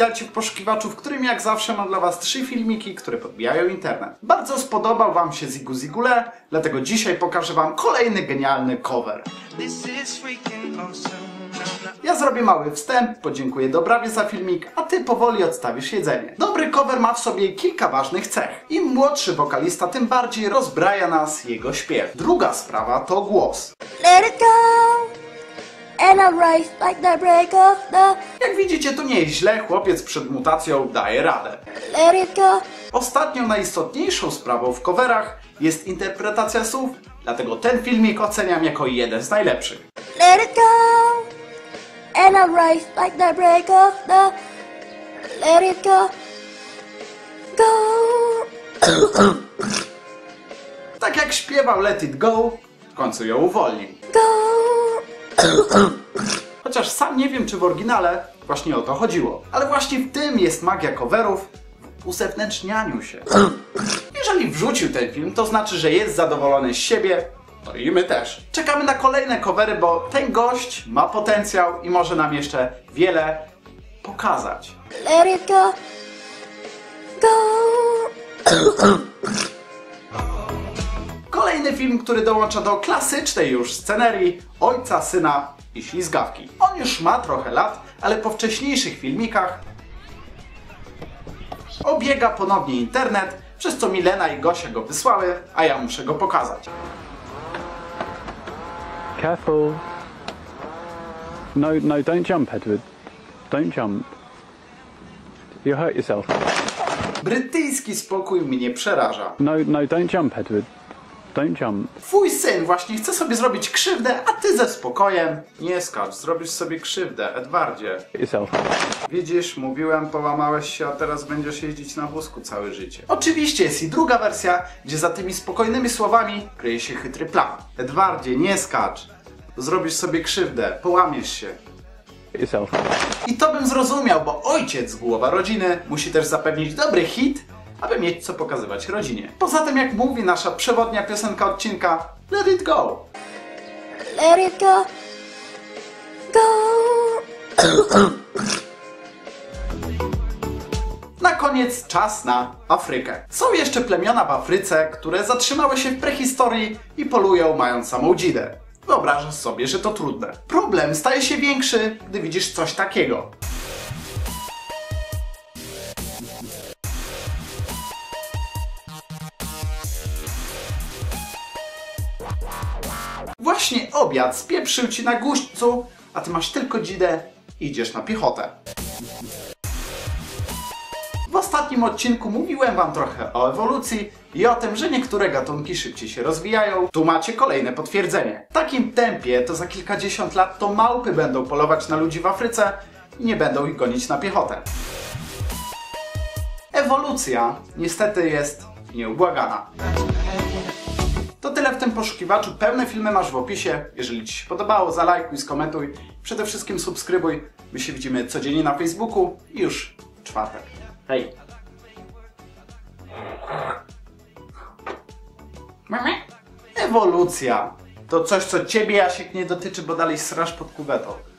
witajcie w poszukiwaczu, w którym jak zawsze mam dla was 3 filmiki, które podbijają internet. Bardzo spodobał wam się Zigu Zigule, dlatego dzisiaj pokażę wam kolejny genialny cover. Ja zrobię mały wstęp, podziękuję Dobrawie za filmik, a ty powoli odstawisz jedzenie. Dobry cover ma w sobie kilka ważnych cech. Im młodszy wokalista, tym bardziej rozbraja nas jego śpiew. Druga sprawa to głos. Let it go, and I'm right like the break of the... Jak widzicie, to nie jest źle, chłopiec przed mutacją daje radę. Let it go. Ostatnią najistotniejszą sprawą w coverach jest interpretacja słów, dlatego ten filmik oceniam jako jeden z najlepszych. Let it go, and I'm right like the break of the... Let it go, go. Tak jak śpiewał Let It Go, w końcu ją uwolnił. Go. Chociaż sam nie wiem, czy w oryginale właśnie o to chodziło. Ale właśnie w tym jest magia coverów, w uzewnętrznianiu się. Jeżeli wrzucił ten film, to znaczy, że jest zadowolony z siebie, no i my też. Czekamy na kolejne covery, bo ten gość ma potencjał i może nam jeszcze wiele pokazać. Let it go, go. Kolejny film, który dołącza do klasycznej już scenerii Ojca, Syna i Ślizgawki. On już ma trochę lat, ale po wcześniejszych filmikach obiega ponownie internet, przez co Milena i Gosia go wysłały, a ja muszę go pokazać. Careful. No, don't jump, Edward. Don't jump. You'll hurt yourself. Brytyjski spokój mnie przeraża. No, don't jump, Edward. Don't jump. Twój syn właśnie chce sobie zrobić krzywdę, a ty ze spokojem. Nie skacz, zrobisz sobie krzywdę, Edwardzie. Yourself. Widzisz, mówiłem, połamałeś się, a teraz będziesz jeździć na wózku całe życie. Oczywiście jest i druga wersja, gdzie za tymi spokojnymi słowami kryje się chytry plan. Edwardzie, nie skacz. Zrobisz sobie krzywdę, połamiesz się. Yourself. I to bym zrozumiał, bo ojciec, głowa rodziny, musi też zapewnić dobry hit, aby mieć co pokazywać rodzinie. Poza tym, jak mówi nasza przewodnia piosenka odcinka, let it go. Let it go, go. Na koniec czas na Afrykę. Są jeszcze plemiona w Afryce, które zatrzymały się w prehistorii i polują mając samą dzidę. Wyobrażasz sobie, że to trudne. Problem staje się większy, gdy widzisz coś takiego. Właśnie obiad spieprzył ci na guźcu, a ty masz tylko dzidę i idziesz na piechotę. W ostatnim odcinku mówiłem wam trochę o ewolucji i o tym, że niektóre gatunki szybciej się rozwijają. Tu macie kolejne potwierdzenie. W takim tempie to za kilkadziesiąt lat to małpy będą polować na ludzi w Afryce i nie będą ich gonić na piechotę. Ewolucja niestety jest nieubłagana. To tyle w tym poszukiwaczu. Pełne filmy masz w opisie. Jeżeli ci się podobało, zalajkuj, skomentuj. Przede wszystkim subskrybuj. My się widzimy codziennie na Facebooku i już w czwartek. Hej! Ewolucja to coś, co ciebie, Jasiek, nie dotyczy, bo dalej srasz pod kuwetą.